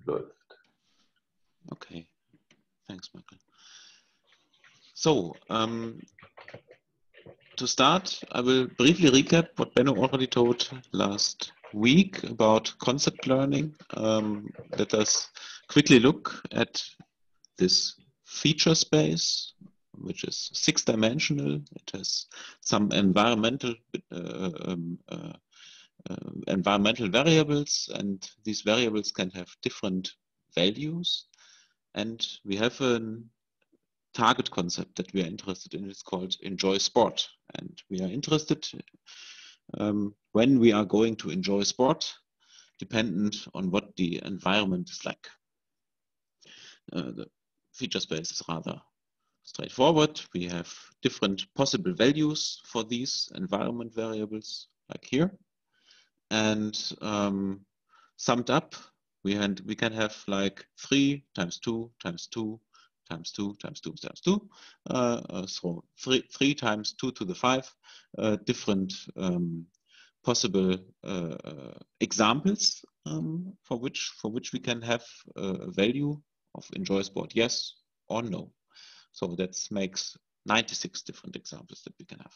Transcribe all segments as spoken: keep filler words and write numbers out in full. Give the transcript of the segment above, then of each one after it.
Läuft. Okay, thanks, Michael. So, um, to start, I will briefly recap what Benno already told last week about concept learning. Um, let us quickly look at this feature space, which is six-dimensional. It has some environmental uh, um, uh, uh, environmental variables, and these variables can have different values. And we have a target concept that we are interested in. It's called enjoy sport, and we are interested um, when we are going to enjoy sport, dependent on what the environment is like. Uh, the feature space is rather straightforward. We have different possible values for these environment variables, like here. And um, summed up, we, had, we can have like three times two times two times two times two times two. Uh, uh, so three, three times two to the five uh, different um, possible uh, uh, examples um, for which for which we can have a value of enjoy sport, yes or no. So that makes ninety-six different examples that we can have.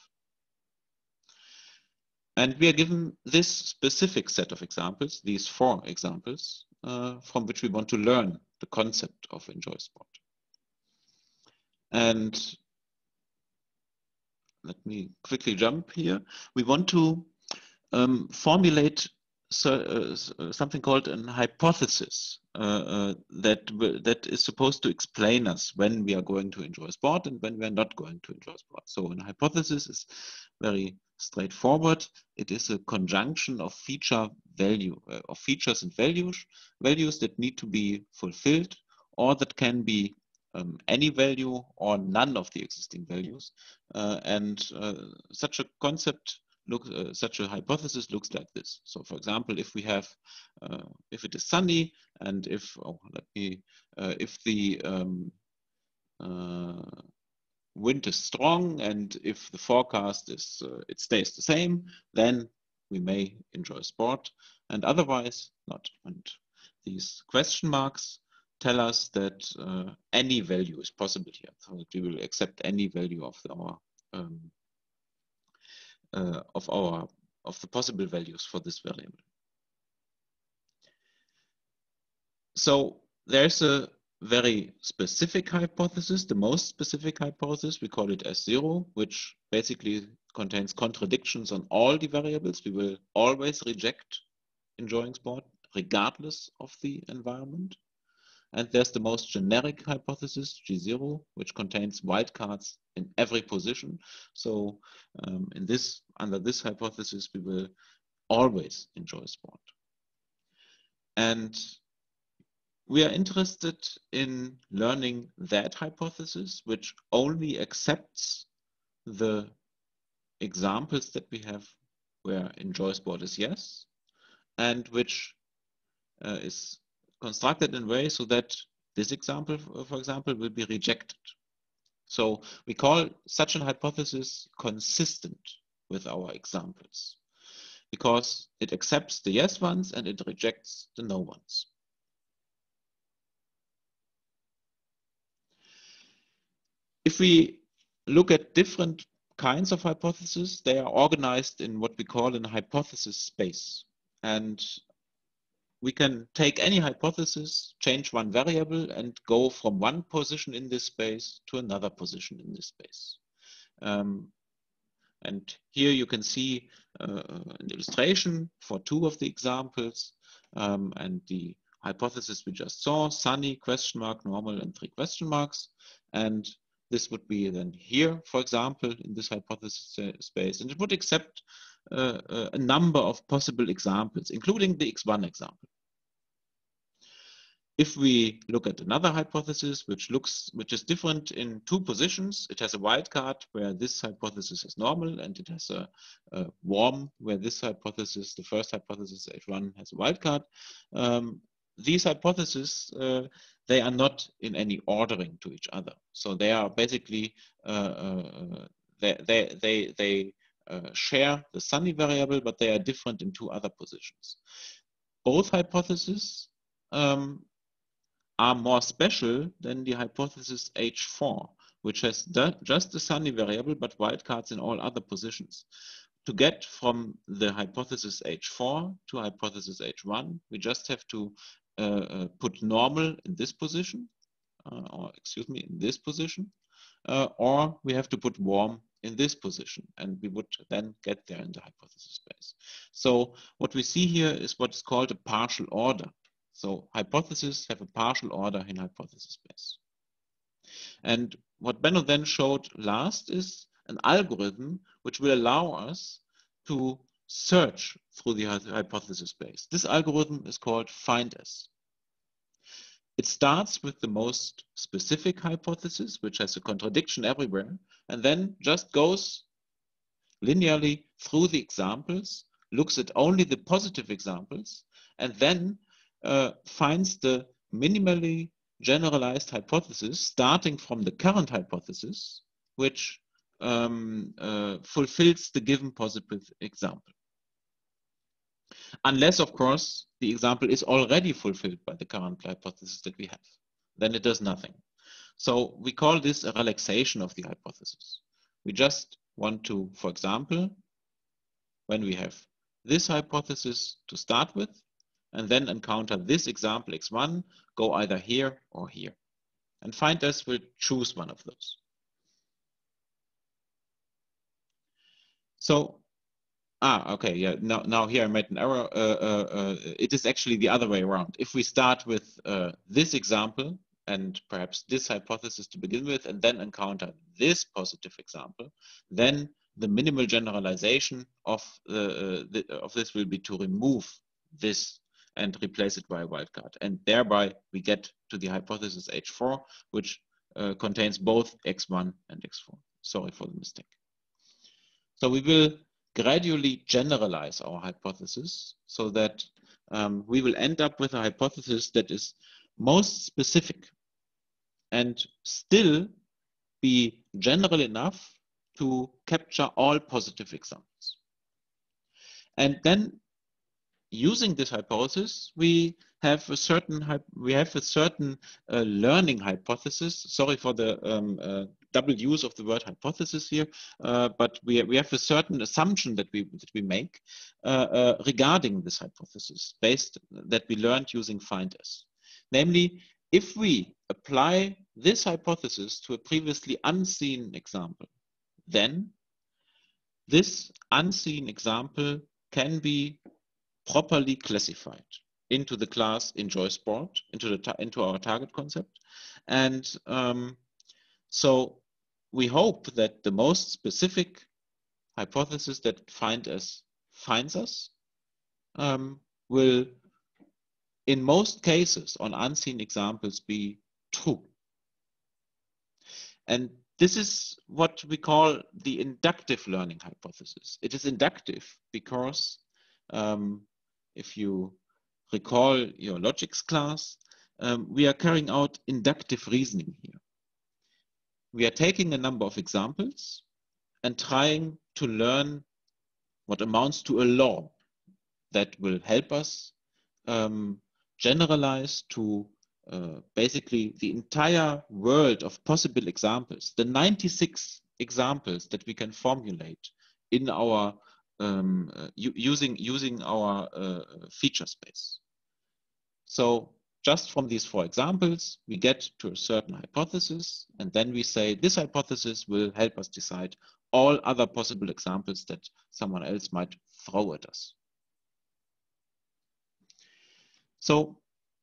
And we are given this specific set of examples, these four examples, uh, from which we want to learn the concept of enjoy sport. And let me quickly jump here. We want to um, formulate so, uh, something called an hypothesis uh, uh, that, that is supposed to explain us when we are going to enjoy sport and when we are not going to enjoy sport. So a hypothesis is very straightforward. It is a conjunction of feature value, uh, of features and values, values that need to be fulfilled, or that can be um, any value or none of the existing values. Uh, and uh, such a concept Look, uh, such a hypothesis looks like this. So, for example, if we have, uh, if it is sunny, and if, oh, let me, uh, if the um, uh, wind is strong, and if the forecast is, uh, it stays the same, then we may enjoy sport, and otherwise not. And these question marks tell us that uh, any value is possible here. So we will accept any value of our um, uh, of our of the possible values for this variable. So there's a very specific hypothesis, the most specific hypothesis, we call it S zero, which basically contains contradictions on all the variables. We will always reject enjoying sport regardless of the environment. And there's the most generic hypothesis, G zero, which contains wildcards in every position. So um, in this, under this hypothesis, we will always enjoy sport. And we are interested in learning that hypothesis, which only accepts the examples that we have where enjoy sport is yes, and which uh, is constructed in a way so that this example, for example, will be rejected. So we call such an hypothesis consistent with our examples, because it accepts the yes ones and it rejects the no ones. If we look at different kinds of hypotheses, they are organized in what we call a hypothesis space. And we can take any hypothesis, change one variable, and go from one position in this space to another position in this space. Um, and here you can see uh, an illustration for two of the examples, um, and the hypothesis we just saw, sunny, question mark, normal, and three question marks. And this would be then here, for example, in this hypothesis space, and it would accept uh, a number of possible examples, including the X one example. If we look at another hypothesis, which looks, which is different in two positions, it has a wildcard where this hypothesis is normal, and it has a, a warm where this hypothesis, the first hypothesis H one, has a wildcard. Um, these hypotheses, uh, they are not in any ordering to each other. So they are basically, uh, uh, they, they, they, they uh, share the sunny variable, but they are different in two other positions. Both hypotheses um, are more special than the hypothesis H four, which has just a Sunny variable but wildcards in all other positions. To get from the hypothesis H four to hypothesis H one, we just have to uh, uh, put normal in this position, uh, or excuse me, in this position, uh, or we have to put warm in this position, and we would then get there in the hypothesis space. So what we see here is what is called a partial order. So hypotheses have a partial order in hypothesis space. And what Benno then showed last is an algorithm which will allow us to search through the hypothesis space. This algorithm is called FindS. It starts with the most specific hypothesis, which has a contradiction everywhere, and then just goes linearly through the examples, looks at only the positive examples, and then uh, finds the minimally generalized hypothesis starting from the current hypothesis, which um, uh, fulfills the given positive example. Unless, of course, the example is already fulfilled by the current hypothesis that we have. Then it does nothing. So we call this a relaxation of the hypothesis. We just want to, for example, when we have this hypothesis to start with, and then encounter this example X one, go either here or here. And FindS will choose one of those. So, ah, okay, yeah, now, now here I made an error. Uh, uh, uh, it is actually the other way around. If we start with uh, this example, and perhaps this hypothesis to begin with, and then encounter this positive example, then the minimal generalization of, uh, the, of this will be to remove this and replace it by a wildcard. And thereby we get to the hypothesis H four, which uh, contains both X one and X four. Sorry for the mistake. So we will gradually generalize our hypothesis so that um, we will end up with a hypothesis that is most specific and still be general enough to capture all positive examples. And then using this hypothesis, we have a certain we have a certain uh, learning hypothesis. Sorry for the um, uh, double use of the word hypothesis here, uh, but we we have a certain assumption that we that we make uh, uh, regarding this hypothesis, based that we learned using FindS. Namely, if we apply this hypothesis to a previously unseen example, then this unseen example can be properly classified into the class enjoy sport, into the into our target concept. And um, so we hope that the most specific hypothesis that FindS finds us um, will, in most cases on unseen examples, be true. And this is what we call the inductive learning hypothesis. It is inductive because um, if you recall your logics class, um, we are carrying out inductive reasoning here. We are taking a number of examples and trying to learn what amounts to a law that will help us um, generalize to uh, basically the entire world of possible examples, the ninety-six examples that we can formulate in our um, uh, using using our uh, feature space. So just from these four examples, we get to a certain hypothesis, and then we say this hypothesis will help us decide all other possible examples that someone else might throw at us. So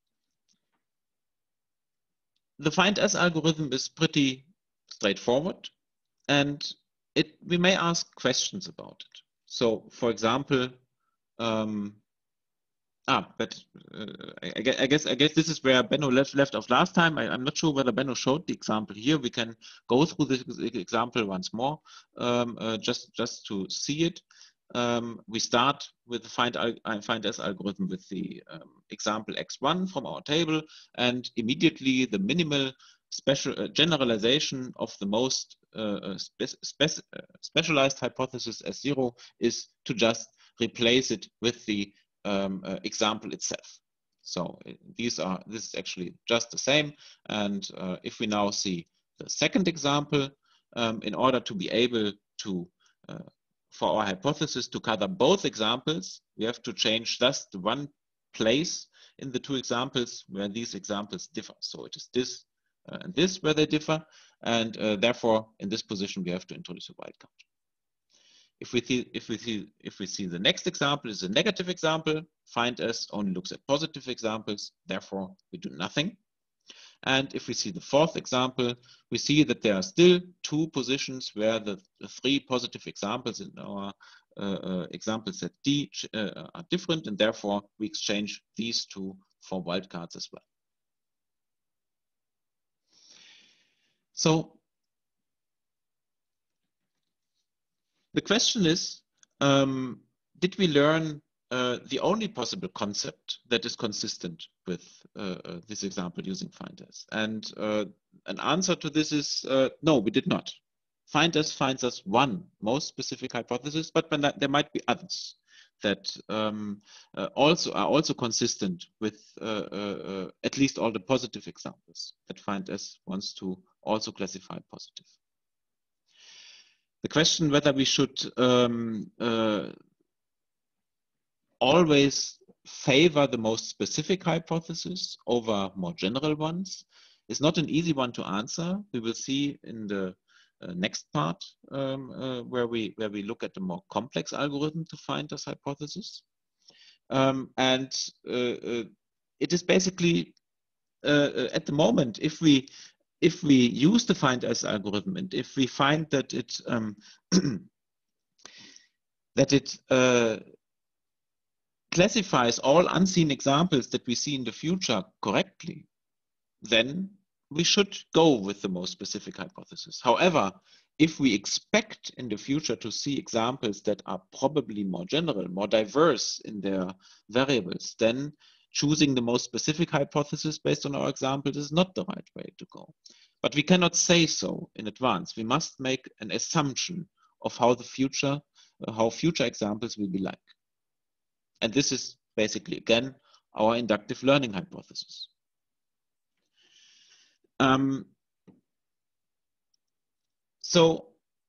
the FindS algorithm is pretty straightforward, and it, we may ask questions about it. So, for example, um, ah, but uh, I, I guess I guess this is where Benno left left off last time. I, I'm not sure whether Benno showed the example here. We can go through this example once more, um, uh, just just to see it. Um, we start with the find FindS algorithm with the um, example X one from our table, and immediately the minimal special uh, generalization of the most uh, spe spe uh, specialized hypothesis S zero is to just replace it with the um, uh, example itself. So these are, this is actually just the same. And uh, if we now see the second example, um, in order to be able to, uh, for our hypothesis to cover both examples, we have to change just the one place in the two examples where these examples differ. So it is this uh, and this where they differ. And uh, therefore, in this position, we have to introduce a wildcard. If we see, if we see, if we see the next example is a negative example, find S only looks at positive examples, therefore we do nothing. And if we see the fourth example, we see that there are still two positions where the, the three positive examples in our uh, uh, example set D uh, are different, and therefore we exchange these two for wildcards as well. So the question is, um, did we learn uh, the only possible concept that is consistent with uh, uh, this example using FindS? And uh, an answer to this is uh, no, we did not. FindS finds us one most specific hypothesis, but there might be others that um, uh, also are also consistent with uh, uh, uh, at least all the positive examples that FindS wants to also classify positive. The question whether we should um, uh, always favor the most specific hypothesis over more general ones is not an easy one to answer. We will see in the uh, next part um, uh, where we where we look at the more complex algorithm to find this hypothesis. Um, and uh, uh, it is basically uh, at the moment, if we if we use the FindS algorithm, and if we find that it um, that it uh, classifies all unseen examples that we see in the future correctly, then we should go with the most specific hypothesis. However, if we expect in the future to see examples that are probably more general, more diverse in their variables, then choosing the most specific hypothesis based on our examples is not the right way to go. But we cannot say so in advance. We must make an assumption of how the future, uh, how future examples will be like. And this is basically, again, our inductive learning hypothesis. Um, so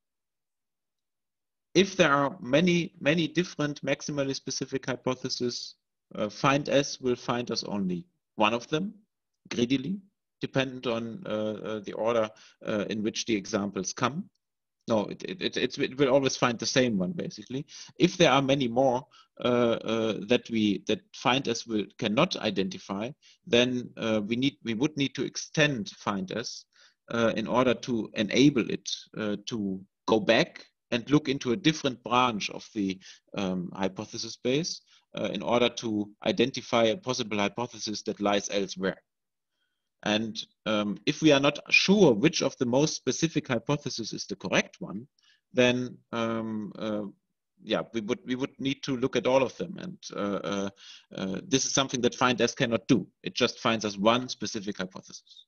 if there are many, many different maximally specific hypotheses, uh, FindS will find us only one of them, greedily, dependent on uh, uh, the order uh, in which the examples come. No, it, it, it, it will always find the same one, basically. If there are many more uh, uh, that we that FindS will cannot identify, then uh, we need we would need to extend FindS uh, in order to enable it uh, to go back and look into a different branch of the um, hypothesis space uh, in order to identify a possible hypothesis that lies elsewhere. And um, if we are not sure which of the most specific hypothesis is the correct one, then um, uh, yeah, we would we would need to look at all of them. And uh, uh, uh, this is something that FindS cannot do. It just finds us one specific hypothesis.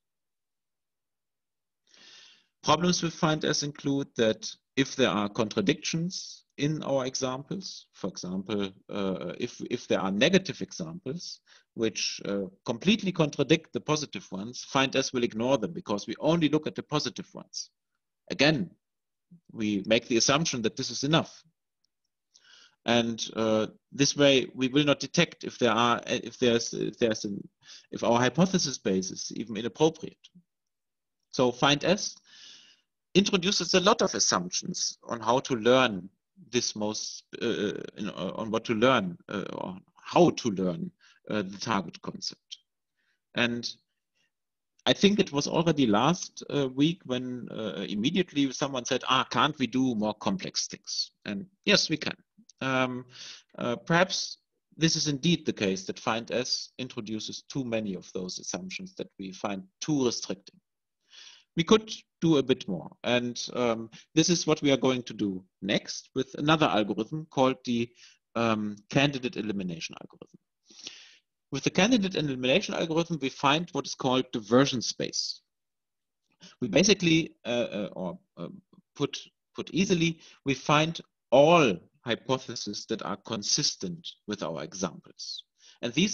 Problems with FindS include that if there are contradictions in our examples, for example, uh, if, if there are negative examples which uh, completely contradict the positive ones, FindS will ignore them because we only look at the positive ones. Again, we make the assumption that this is enough. And uh, this way, we will not detect if there are, if there's, if there's, an, if our hypothesis space is even inappropriate. So FindS introduces a lot of assumptions on how to learn this most, uh, you know, on what to learn uh, or how to learn uh, the target concept. And I think it was already last uh, week when uh, immediately someone said, ah, can't we do more complex things? And yes, we can. Um, uh, perhaps this is indeed the case that FindS introduces too many of those assumptions that we find too restricting. We could do a bit more. And um, this is what we are going to do next with another algorithm called the um, candidate elimination algorithm. With the candidate elimination algorithm, we find what is called the version space. We basically, uh, uh, or uh, put, put easily, we find all hypotheses that are consistent with our examples. And these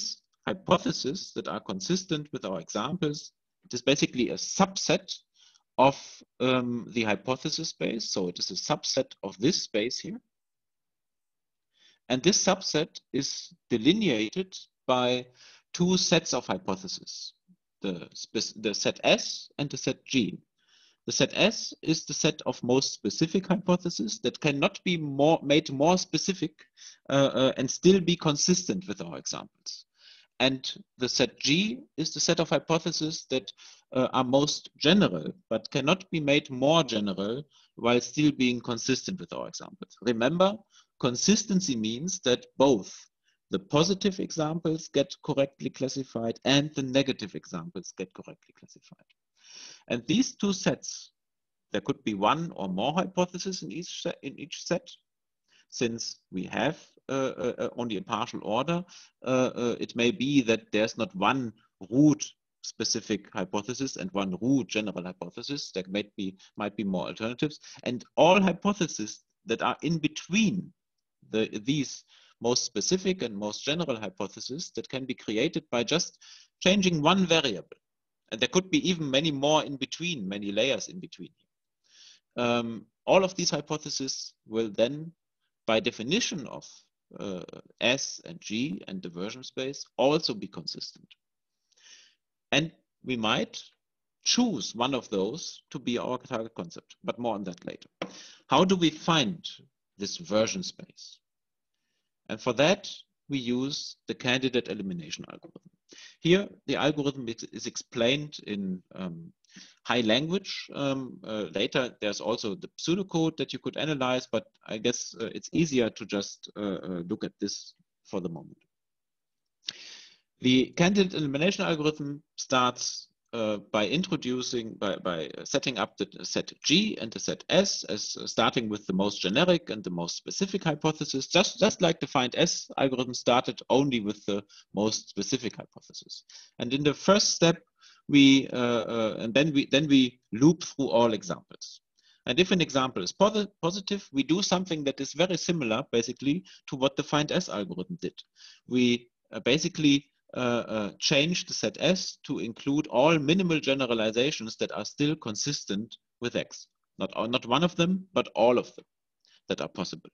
hypotheses that are consistent with our examples. It is basically a subset of um, the hypothesis space. So it is a subset of this space here. And this subset is delineated by two sets of hypotheses, the, the set S and the set G. The set S is the set of most specific hypotheses that cannot be more, made more specific uh, uh, and still be consistent with our examples. And the set G is the set of hypotheses that uh, are most general, but cannot be made more general while still being consistent with our examples. Remember, consistency means that both the positive examples get correctly classified and the negative examples get correctly classified. And these two sets, there could be one or more hypotheses in each set, in each set. Since we have uh, uh, only a partial order, uh, uh, it may be that there's not one root specific hypothesis and one root general hypothesis. There might be, might be more alternatives. And all hypotheses that are in between the, these most specific and most general hypotheses that can be created by just changing one variable. And there could be even many more in between, many layers in between. Um, all of these hypotheses will then, by definition of uh, S and G and the version space, also be consistent. And we might choose one of those to be our target concept, but more on that later. How do we find this version space? And for that, we use the candidate elimination algorithm. Here, the algorithm is, is explained in um, high language. Um, uh, later, there's also the pseudocode that you could analyze, but I guess uh, it's easier to just uh, uh, look at this for the moment. The candidate elimination algorithm starts uh, by introducing, by, by setting up the set G and the set S as uh, starting with the most generic and the most specific hypothesis, just, just like the find S algorithm started only with the most specific hypothesis. And in the first step, we, uh, uh, and then we, then we loop through all examples. And if an example is positive, we do something that is very similar, basically, to what the find S algorithm did. We uh, basically Uh, uh, change the set S to include all minimal generalizations that are still consistent with X. Not, not one of them, but all of them that are possible.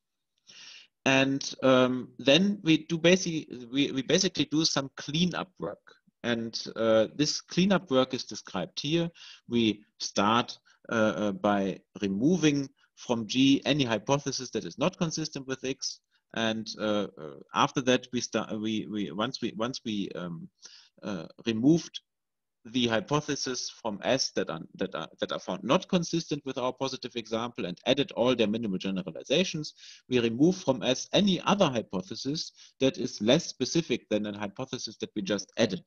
And um, then we do basically, we, we basically do some cleanup work. And uh, this cleanup work is described here. We start uh, uh, by removing from G any hypothesis that is not consistent with X. And uh, uh, after that, we start. We we once we once we um, uh, removed the hypotheses from S that are that are that are found not consistent with our positive example and added all their minimal generalizations, we remove from S any other hypothesis that is less specific than a hypothesis that we just added.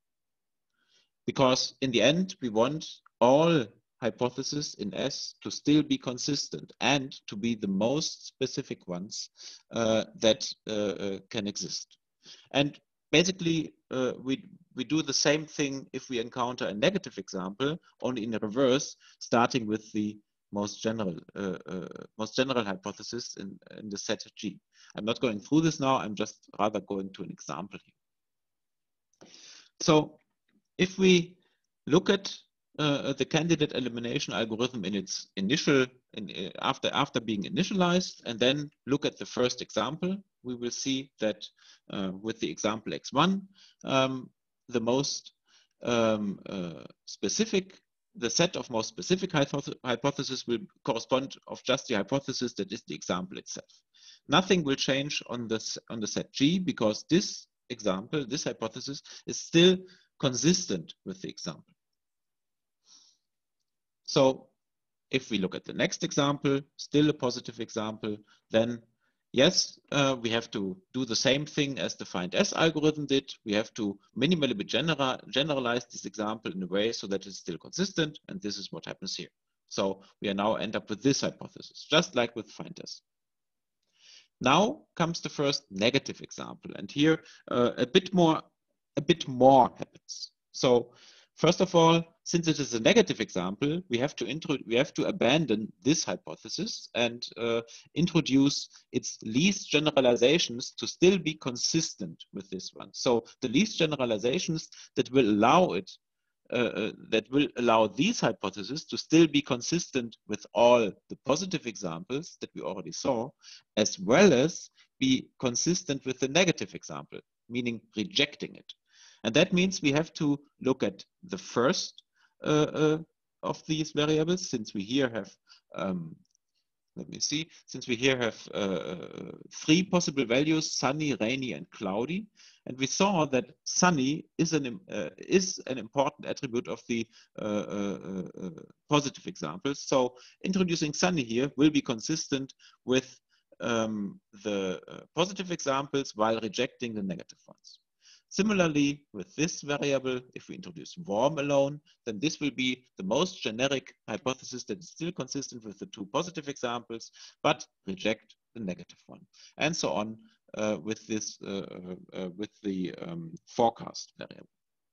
Because in the end, we want all hypotheses in S to still be consistent and to be the most specific ones uh, that uh, uh, can exist. And basically, uh, we, we do the same thing if we encounter a negative example, only in the reverse, starting with the most general, uh, uh, most general hypothesis in, in the set G. I'm not going through this now, I'm just rather going to an example here. So if we look at uh, the candidate elimination algorithm in its initial, in, uh, after, after being initialized, and then look at the first example, we will see that uh, with the example X one, um, the most um, uh, specific, the set of most specific hypoth hypotheses will correspond of just the hypothesis that is the example itself. Nothing will change on, this, on the set G because this example, this hypothesis is still consistent with the example. So if we look at the next example, still a positive example, then yes, uh, we have to do the same thing as the find S algorithm did. We have to minimally general, generalize this example in a way so that it's still consistent, and this is what happens here. So we are now end up with this hypothesis, just like with find S. Now comes the first negative example, and here uh, a bit more, a bit more happens. So first of all, since it is a negative example, we have to intro we have to abandon this hypothesis and uh, introduce its least generalizations to still be consistent with this one. So the least generalizations that will allow it Uh, uh, that will allow these hypotheses to still be consistent with all the positive examples that we already saw, as well as be consistent with the negative example, meaning rejecting it. And that means we have to look at the first uh, uh, of these variables, since we here have um, let me see, since we here have uh, three possible values, sunny, rainy, and cloudy. And we saw that sunny is an, uh, is an important attribute of the uh, uh, uh, positive examples. So introducing sunny here will be consistent with um, the uh, positive examples while rejecting the negative ones. Similarly, with this variable, if we introduce warm alone, then this will be the most generic hypothesis that is still consistent with the two positive examples, but reject the negative one, and so on uh, with this uh, uh, with the um, forecast variable.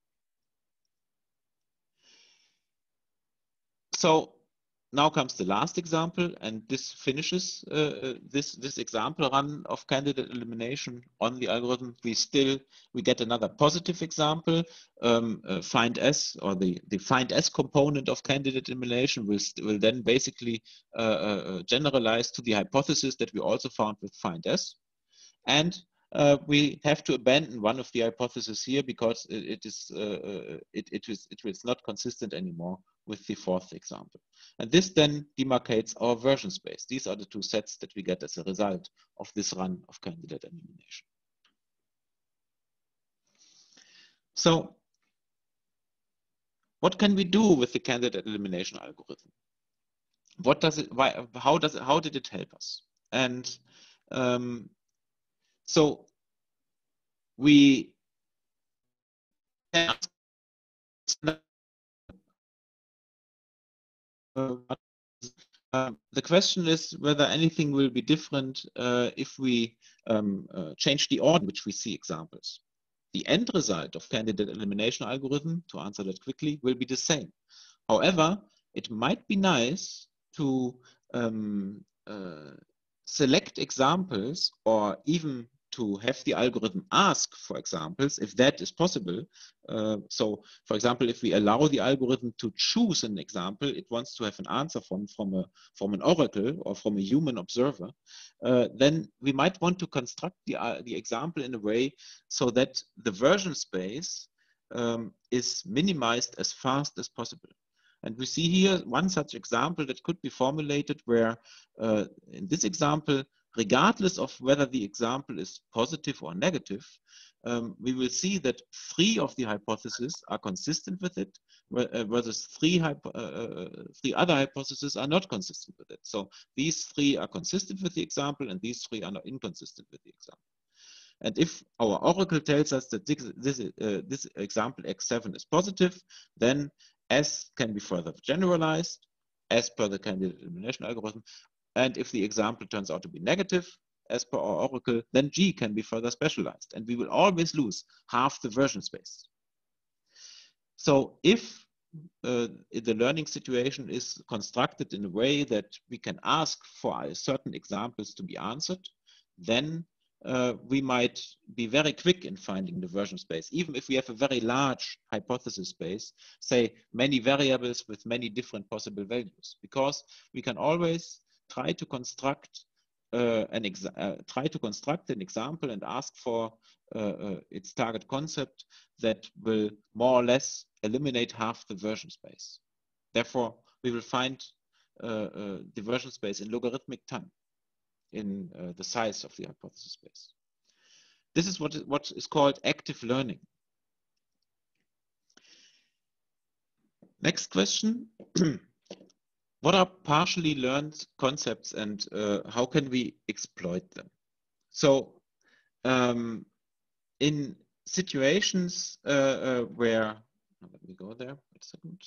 So now comes the last example, and this finishes uh, this this example run of candidate elimination on the algorithm. We still we get another positive example. Um, uh, find S, or the the find S component of candidate elimination will will then basically uh, uh, generalize to the hypothesis that we also found with find S, and Uh, we have to abandon one of the hypotheses here because it, it is uh, it, it is it is not consistent anymore with the fourth example. And this then demarcates our version space. These are the two sets that we get as a result of this run of candidate elimination. So what can we do with the candidate elimination algorithm? What does it, why, how does it, how did it help us? And um, so we can Uh, uh, the question is whether anything will be different uh, if we um, uh, change the order in which we see examples. The end result of candidate elimination algorithm, to answer that quickly, will be the same. However, it might be nice to um, uh, select examples, or even to have the algorithm ask for examples, if that is possible. Uh, so, for example, if we allow the algorithm to choose an example it wants to have an answer from, from, a, from an oracle or from a human observer, uh, then we might want to construct the, uh, the example in a way so that the version space um, is minimized as fast as possible. And we see here one such example that could be formulated where, uh, in this example, regardless of whether the example is positive or negative, um, we will see that three of the hypotheses are consistent with it, whereas three, uh, three other hypotheses are not consistent with it. So these three are consistent with the example, and these three are not inconsistent with the example. And if our oracle tells us that this, this, uh, this example X seven is positive, then S can be further generalized as per the candidate elimination algorithm. And if the example turns out to be negative, as per our oracle, then G can be further specialized. And we will always lose half the version space. So if uh, the learning situation is constructed in a way that we can ask for certain examples to be answered, then uh, we might be very quick in finding the version space, even if we have a very large hypothesis space, say many variables with many different possible values, because we can always try to construct uh, an exa uh, try to construct an example and ask for uh, uh, its target concept that will more or less eliminate half the version space. Therefore, we will find uh, uh, the version space in logarithmic time, in uh, the size of the hypothesis space. This is what is, what is called active learning. Next question. What are partially learned concepts, and uh, how can we exploit them? So um, in situations uh, uh, where, let me go there, wait a second.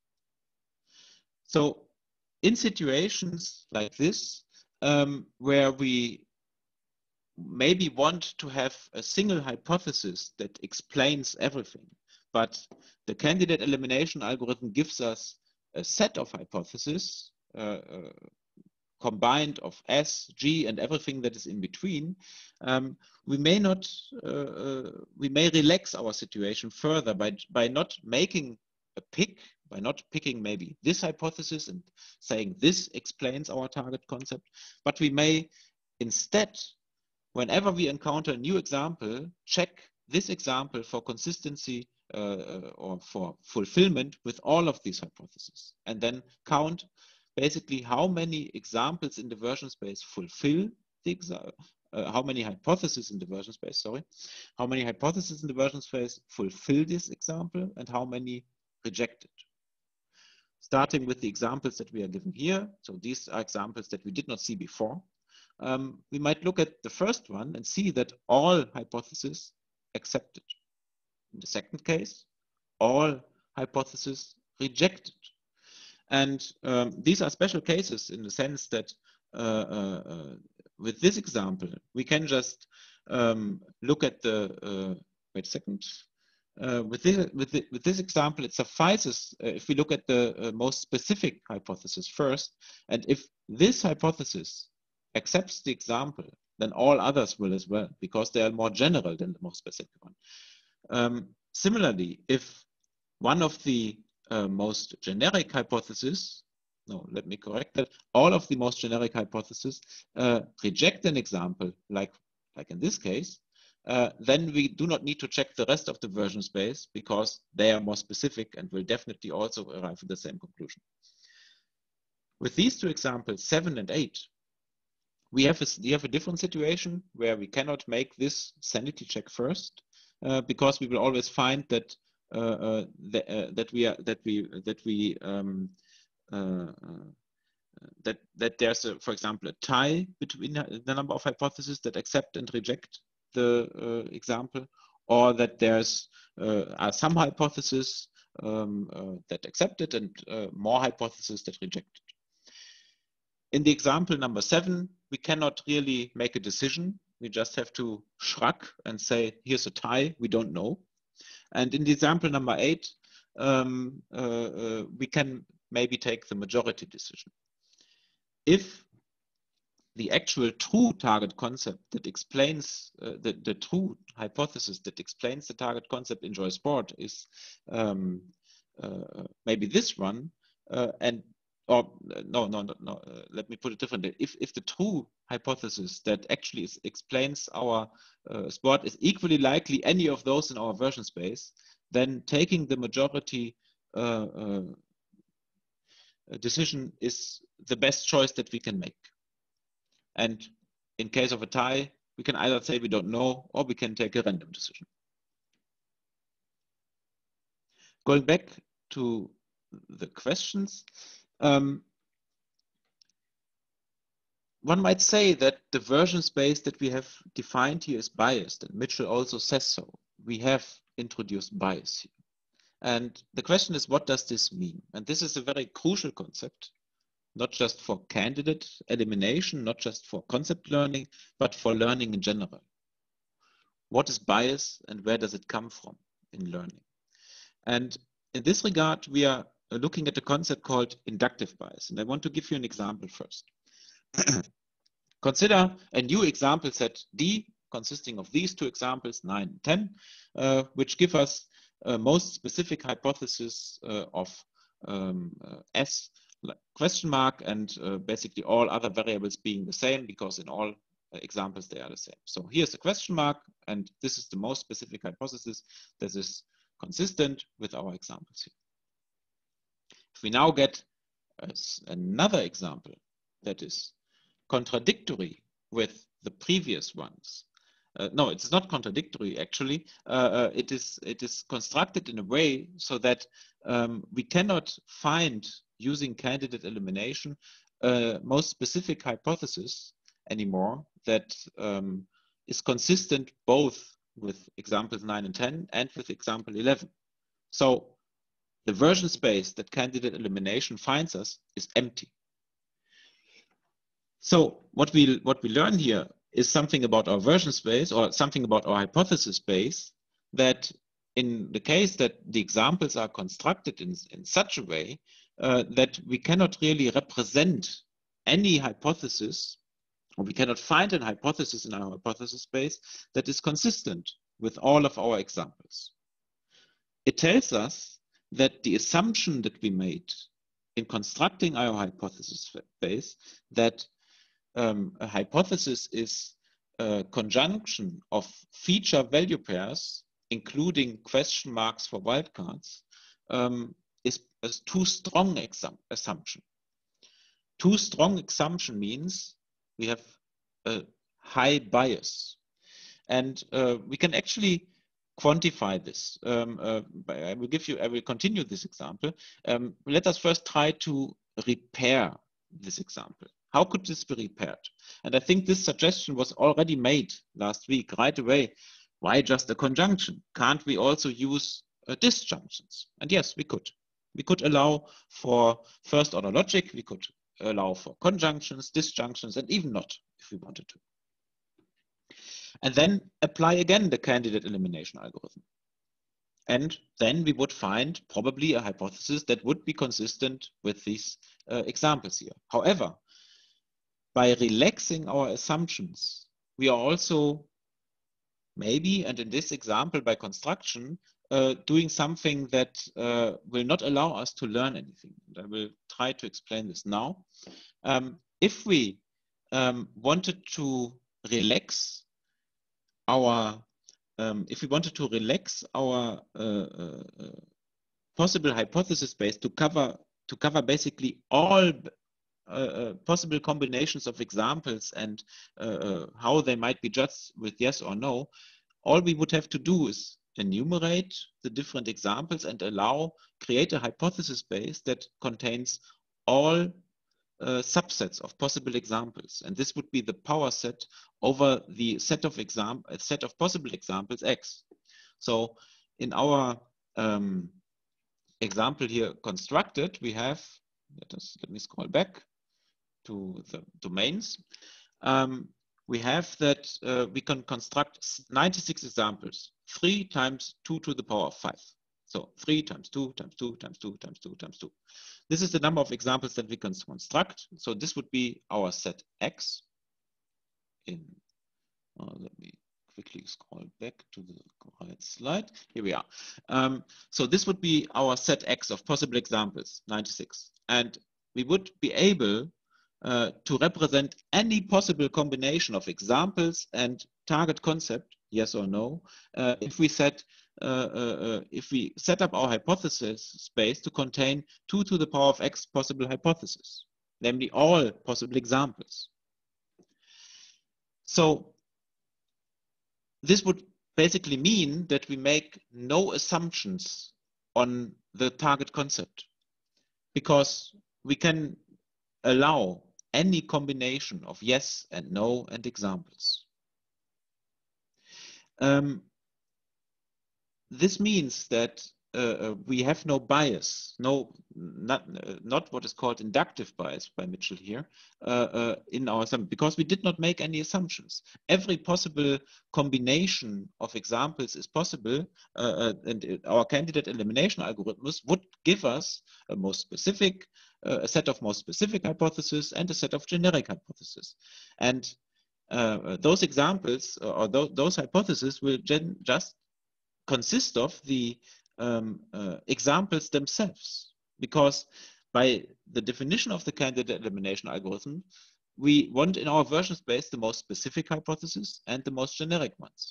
So in situations like this, um, where we maybe want to have a single hypothesis that explains everything, but the candidate elimination algorithm gives us a set of hypotheses uh, uh, combined of S, G, and everything that is in between, um, we may not, uh, uh, we may relax our situation further by, by not making a pick, by not picking maybe this hypothesis and saying this explains our target concept, but we may instead, whenever we encounter a new example, check this example for consistency uh, or for fulfillment with all of these hypotheses, and then count basically how many examples in the version space fulfill the example, uh, how many hypotheses in the version space, sorry, how many hypotheses in the version space fulfill this example and how many reject it. Starting with the examples that we are given here, so these are examples that we did not see before, um, we might look at the first one and see that all hypotheses accepted. In the second case, all hypotheses rejected. And um, these are special cases in the sense that uh, uh, uh, with this example, we can just um, look at the, uh, wait a second, uh, with, this, with, the, with this example, it suffices uh, if we look at the uh, most specific hypothesis first, and if this hypothesis accepts the example, then all others will as well, because they are more general than the most specific one. Um, similarly, if one of the uh, most generic hypotheses, no, let me correct that, all of the most generic hypotheses uh, reject an example, like, like in this case, uh, then we do not need to check the rest of the version space because they are more specific and will definitely also arrive at the same conclusion. With these two examples, seven and eight, we have a, we have a different situation where we cannot make this sanity check first uh, because we will always find that uh, uh, th uh, that we are that we that we um, uh, uh, that that there's a, for example, a tie between the number of hypotheses that accept and reject the uh, example, or that there's uh, are some hypotheses um, uh, that accept it and uh, more hypotheses that reject it. In the example number seven, we cannot really make a decision. We just have to shrug and say, here's a tie, we don't know. And in the example number eight, um, uh, uh, we can maybe take the majority decision. If the actual true target concept that explains uh, the, the true hypothesis that explains the target concept enjoy sport is um, uh, maybe this one, uh, and or no, no, no, no. Uh, let me put it differently. If if the true hypothesis that actually is, explains our uh, sport is equally likely any of those in our version space, then taking the majority uh, uh, decision is the best choice that we can make. And in case of a tie, we can either say we don't know, or we can take a random decision. Going back to the questions, um, one might say that the version space that we have defined here is biased, and Mitchell also says so. We have introduced bias here. And the question is, what does this mean? And this is a very crucial concept, not just for candidate elimination, not just for concept learning, but for learning in general. What is bias and where does it come from in learning? And in this regard, we are looking at a concept called inductive bias. And I want to give you an example first. Consider a new example set D consisting of these two examples, nine and ten, uh, which give us uh, most specific hypothesis uh, of um, uh, S question mark and uh, basically all other variables being the same, because in all uh, examples they are the same. So here's the question mark, and this is the most specific hypothesis that is consistent with our examples here. If we now get uh, another example that is contradictory with the previous ones, uh, no, it's not contradictory actually. Uh, uh, it is it is constructed in a way so that um, we cannot find, using candidate elimination, uh, most specific hypothesis anymore that um, is consistent both with examples nine and ten and with example eleven. So the version space that candidate elimination finds us is empty. So what we what we learn here is something about our version space, or something about our hypothesis space, that in the case that the examples are constructed in, in such a way uh, that we cannot really represent any hypothesis, or we cannot find an hypothesis in our hypothesis space that is consistent with all of our examples. It tells us that the assumption that we made in constructing our hypothesis space, that um, a hypothesis is a conjunction of feature value pairs, including question marks for wildcards, um, is a too strong assumption. Too strong assumption means we have a high bias. And uh, we can actually quantify this. Um, uh, I will give you, I will continue this example. Um, let us first try to repair this example. How could this be repaired? And I think this suggestion was already made last week right away. Why just a conjunction? Can't we also use uh, disjunctions? And yes, we could. We could allow for first order logic, we could allow for conjunctions, disjunctions, and even not if we wanted to. And then apply again the candidate elimination algorithm. And then we would find probably a hypothesis that would be consistent with these uh, examples here. However, by relaxing our assumptions, we are also maybe, and in this example by construction, uh, doing something that uh, will not allow us to learn anything. And I will try to explain this now. Um, if we um, wanted to relax our, um, if we wanted to relax our uh, uh, possible hypothesis space to cover to cover basically all uh, uh, possible combinations of examples and uh, uh, how they might be judged with yes or no, all we would have to do is enumerate the different examples and allow create a hypothesis space that contains all Uh, subsets of possible examples, and this would be the power set over the set of exam a set of possible examples X. So in our um, example here constructed, we have, let us let me scroll back to the domains. Um, we have that uh, we can construct ninety-six examples, three times two to the power of five. So three times two times two times two times two times two. This is the number of examples that we can construct. So this would be our set X. In, uh, let me quickly scroll back to the right slide. Here we are. Um, so this would be our set X of possible examples, ninety-six. And we would be able uh, to represent any possible combination of examples and target concept, yes or no, uh, if we set Uh, uh, uh, if we set up our hypothesis space to contain two to the power of X possible hypotheses, namely all possible examples. So this would basically mean that we make no assumptions on the target concept, because we can allow any combination of yes and no and examples. Um, This means that uh, we have no bias, no, not, uh, not what is called inductive bias by Mitchell here uh, uh, in our assumption, because we did not make any assumptions. Every possible combination of examples is possible, uh, uh, and our candidate elimination algorithms would give us a most specific, uh, a set of most specific hypotheses and a set of generic hypotheses. And uh, those examples or those, those hypotheses will just consist of the um, uh, examples themselves, because by the definition of the candidate elimination algorithm, we want in our version space the most specific hypothesis and the most generic ones.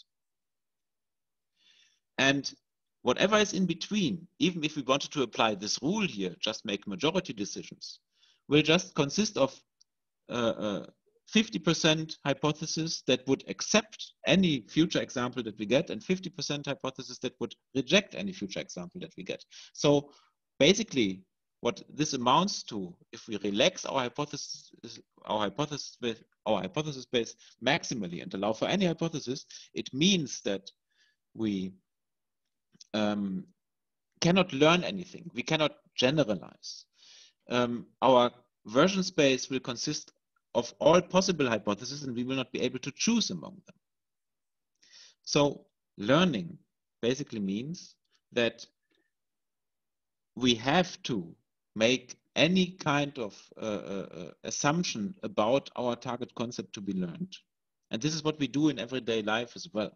And whatever is in between, even if we wanted to apply this rule here, just make majority decisions, will just consist of uh, uh, fifty percent hypothesis that would accept any future example that we get, and fifty percent hypothesis that would reject any future example that we get. So basically, what this amounts to, if we relax our hypothesis, our hypothesis, our hypothesis space maximally and allow for any hypothesis, it means that we um, cannot learn anything. We cannot generalize. Um, our version space will consist of all possible hypotheses, and we will not be able to choose among them. So learning basically means that we have to make any kind of uh, uh, assumption about our target concept to be learned. And this is what we do in everyday life as well.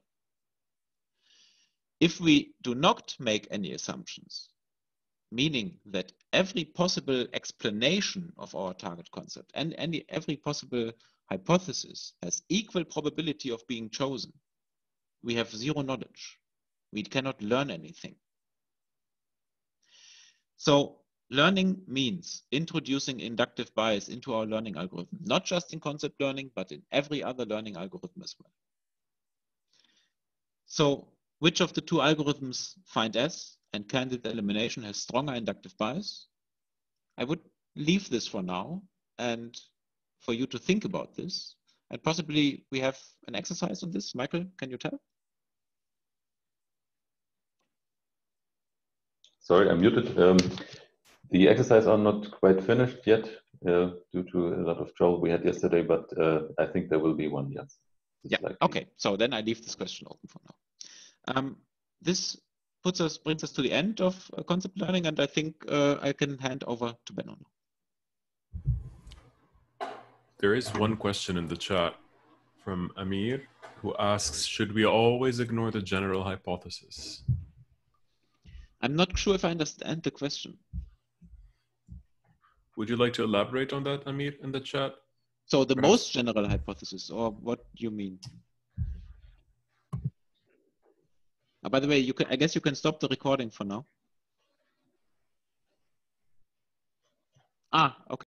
If we do not make any assumptions, meaning that every possible explanation of our target concept and any, every possible hypothesis has equal probability of being chosen, we have zero knowledge. We cannot learn anything. So learning means introducing inductive bias into our learning algorithm, not just in concept learning, but in every other learning algorithm as well. So which of the two algorithms, find S and candidate elimination, has stronger inductive bias? I would leave this for now and for you to think about this. And possibly we have an exercise on this. Michael, can you tell? Sorry, I'm muted. Um, the exercise are not quite finished yet uh, due to a lot of trouble we had yesterday, but uh, I think there will be one, yes. Yeah, likely. Okay, so then I leave this question open for now. Um, this puts us, brings us to the end of uh, concept learning, and I think uh, I can hand over to Benno now. There is one question in the chat from Amir, who asks, should we always ignore the general hypothesis? I'm not sure if I understand the question. Would you like to elaborate on that, Amir, in the chat? So the Perhaps. most general hypothesis, or what do you mean? Oh, by the way, you can, I guess you can stop the recording for now. Ah, okay.